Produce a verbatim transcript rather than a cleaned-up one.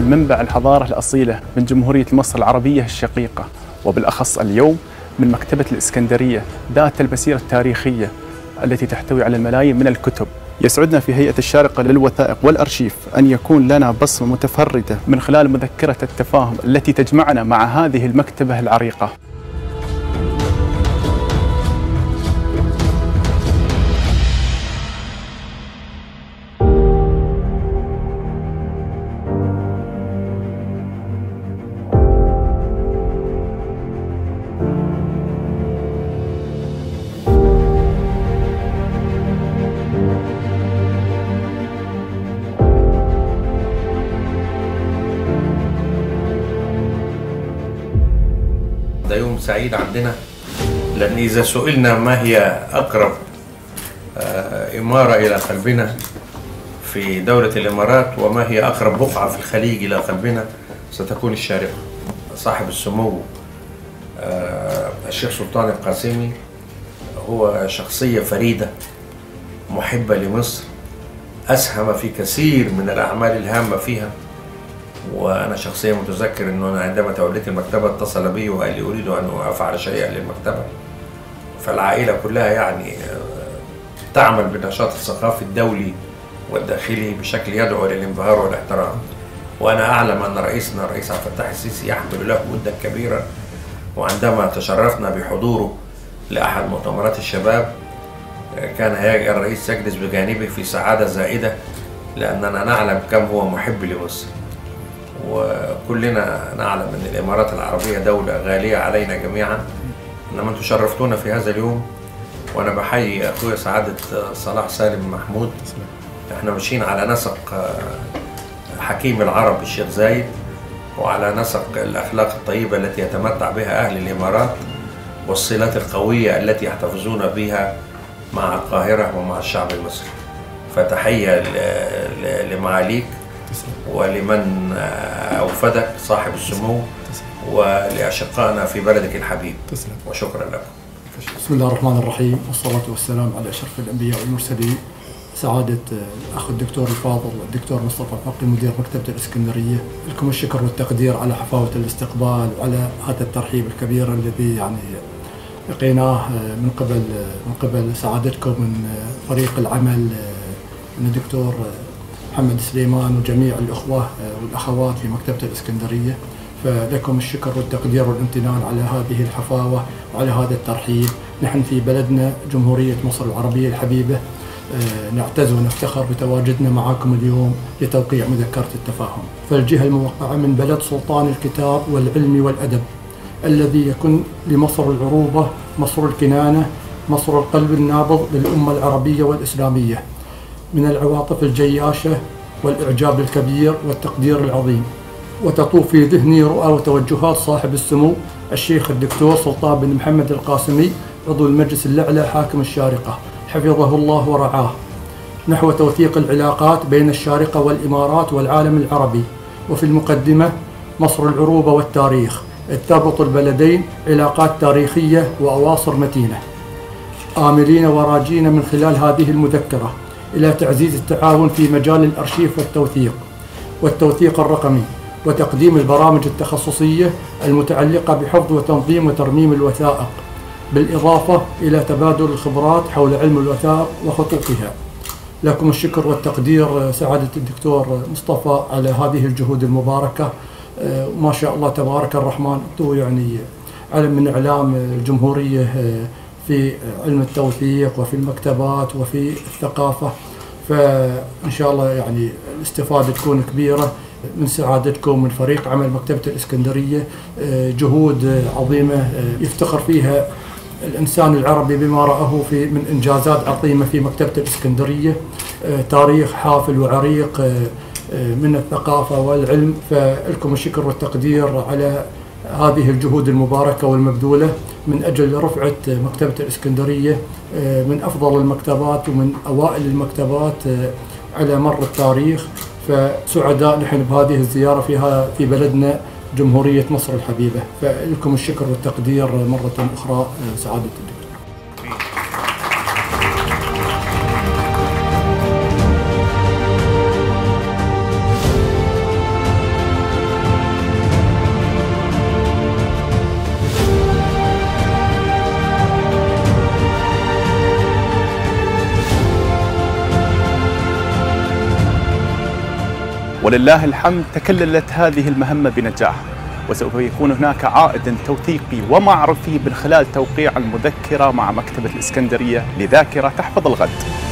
منبع الحضارة الأصيلة من جمهورية مصر العربية الشقيقة، وبالأخص اليوم من مكتبة الإسكندرية ذات المسيرة التاريخية التي تحتوي على الملايين من الكتب. يسعدنا في هيئة الشارقة للوثائق والأرشيف أن يكون لنا بصمة متفردة من خلال مذكرة التفاهم التي تجمعنا مع هذه المكتبة العريقة. ده يوم سعيد عندنا، لأن إذا سئلنا ما هي أقرب إمارة إلى قلبنا في دولة الإمارات وما هي أقرب بقعة في الخليج إلى قلبنا، ستكون الشارقة. صاحب السمو الشيخ سلطان القاسمي هو شخصية فريدة محبة لمصر، أسهم في كثير من الأعمال الهامة فيها. وأنا شخصيا متذكر أنه أنا عندما توليت المكتبة اتصل بي وقال لي أريد أن أفعل شيئا للمكتبة. فالعائلة كلها يعني تعمل بالنشاط الثقافي الدولي والداخلي بشكل يدعو للانبهار والاحترام. وأنا أعلم أن رئيسنا الرئيس عبد الفتاح السيسي يحمل له ودا كبيرا، وعندما تشرفنا بحضوره لأحد مؤتمرات الشباب كان الرئيس يجلس بجانبه في سعادة زائدة، لأننا نعلم كم هو محب لمصر. وكلنا نعلم أن الإمارات العربية دولة غالية علينا جميعا، إنما أنتم شرفتونا في هذا اليوم. وأنا بحيي أخويا سعادة صلاح سالم محمود. إحنا ماشيين على نسق حكيم العرب الشيخ زايد، وعلى نسق الأخلاق الطيبة التي يتمتع بها أهل الإمارات، والصلات القوية التي يحتفظون بها مع القاهرة ومع الشعب المصري. فتحية لمعاليك ولمن أوفدك صاحب السمو ولأشقائنا في بلدك الحبيب، وشكرا لكم. بسم الله الرحمن الرحيم، والصلاة والسلام على أشرف الأنبياء والمرسلين، سعادة الأخ الدكتور الفاضل الدكتور مصطفى الفقي مدير مكتبة الإسكندرية. لكم الشكر والتقدير على حفاوة الاستقبال وعلى هذا الترحيب الكبير الذي يعني لقيناه من قبل من قبل سعادتكم من فريق العمل من الدكتور محمد سليمان وجميع الأخوة والأخوات في مكتبة الإسكندرية. فلكم الشكر والتقدير والامتنان على هذه الحفاوة وعلى هذا الترحيب. نحن في بلدنا جمهورية مصر العربية الحبيبة نعتز ونفتخر بتواجدنا معكم اليوم لتوقيع مذكرة التفاهم. فالجهة الموقعة من بلد سلطان الكتاب والعلم والأدب، الذي يكون لمصر العروبة، مصر الكنانة، مصر القلب النابض للأمة العربية والإسلامية، من العواطف الجياشة والإعجاب الكبير والتقدير العظيم. وتطوف في ذهني رؤى وتوجهات صاحب السمو الشيخ الدكتور سلطان بن محمد القاسمي عضو المجلس الأعلى حاكم الشارقة حفظه الله ورعاه، نحو توثيق العلاقات بين الشارقة والإمارات والعالم العربي، وفي المقدمة مصر العروبة والتاريخ، إذ تربط البلدين علاقات تاريخية وأواصر متينة. آملين وراجين من خلال هذه المذكرة إلى تعزيز التعاون في مجال الأرشيف والتوثيق والتوثيق الرقمي، وتقديم البرامج التخصصية المتعلقة بحفظ وتنظيم وترميم الوثائق، بالإضافة إلى تبادل الخبرات حول علم الوثائق وخطوطها. لكم الشكر والتقدير سعادة الدكتور مصطفى على هذه الجهود المباركة. ما شاء الله تبارك الرحمن، أنتم يعني علم من أعلام الجمهورية في علم التوثيق وفي المكتبات وفي الثقافة. فإن شاء الله يعني الاستفادة تكون كبيرة من سعادتكم من فريق عمل مكتبة الإسكندرية. جهود عظيمة يفتخر فيها الإنسان العربي بما رأه في من إنجازات عظيمة في مكتبة الإسكندرية، تاريخ حافل وعريق من الثقافة والعلم. فلكم الشكر والتقدير على هذه الجهود المباركة والمبذولة من أجل رفعة مكتبة الإسكندرية من أفضل المكتبات ومن أوائل المكتبات على مر التاريخ. فسعداء نحن بهذه الزيارة فيها في بلدنا جمهورية مصر الحبيبة. فلكم الشكر والتقدير مرة أخرى سعادة الدكتور. ولله الحمد تكللت هذه المهمة بنجاح، وسوف يكون هناك عائد توثيقي ومعرفي من خلال توقيع المذكرة مع مكتبة الإسكندرية لذاكرة تحفظ الغد.